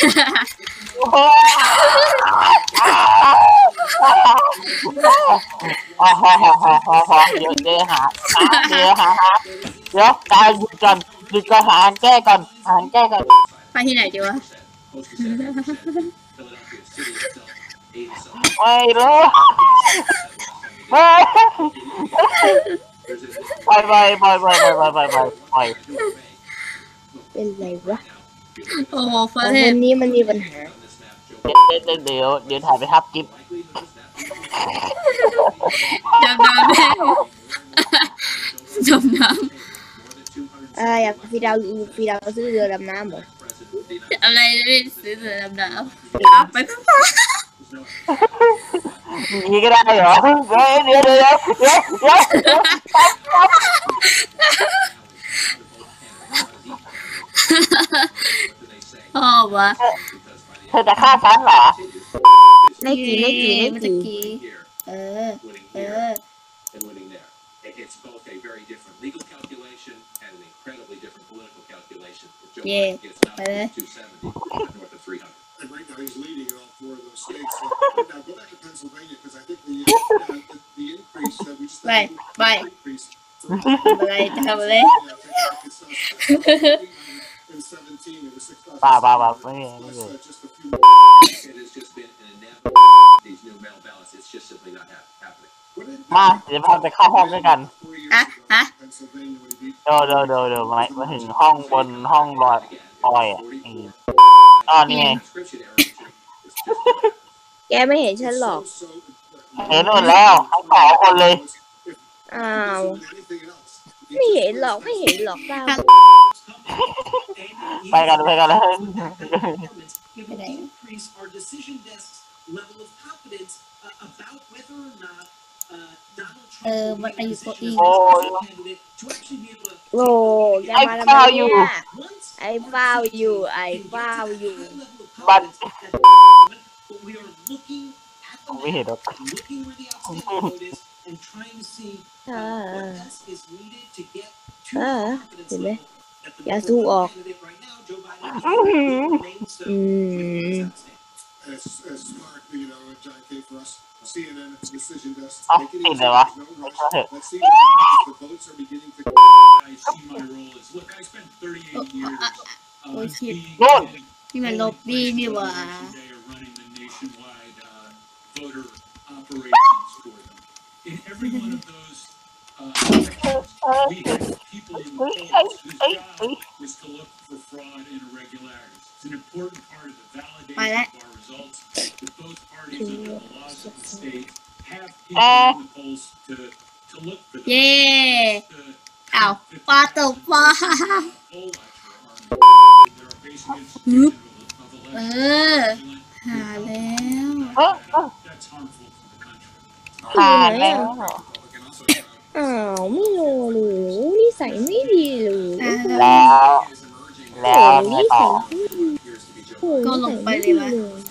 เดี๋ยวหาเดี๋ยวกายหยุดก่อนหาแก้ก่อนไปที่ไหนดีวะไม่รู้ไปเป็นไรวะโอ้โหเฟิร์สวันนี้มันมีปัญหาเดี๋ยวถ่ายไปทับกิ๊บจำน้ำแม่จมน้ำอยากพี่ดาวซื้อเรือดำน้ำเหรออะไรไม่ซื้อเรือดำน้ำไปพักผ่อนนี่ก็ได้เหรอเดี๋ยวพ่อวะเธอจะฆ่าฉันเหรอเลขกี่เออเย่ไปเลยไปอะไรจะทำอะไรป่าไม่มาเดี๋ยวพาไปเข้าห้องด้วยกันเดี๋ยวมาถึงห้องบนห้องลอยนี่ไงแกไม่เห็นฉันหรอกเห็นหมดแล้วทั้ง2 คนเลยอ้าวไม่เห็นหรอกบ้าไปกันเลยมันอายุตัวอีกโอ้ยไอ้เฝ้าอยู่บันไม่เห็นหรอกเห็นไหมอย่าสู้ออกติดเลยวะโอ้ยคิดนี่มันล็อบบี้นี่หว่าไปแล้วเย่อ้าวปลาตกปลาหาแล้วไม่รู้นิสัยไม่ดีเลยแล้วนิสัยก็ลงไปเลยวะ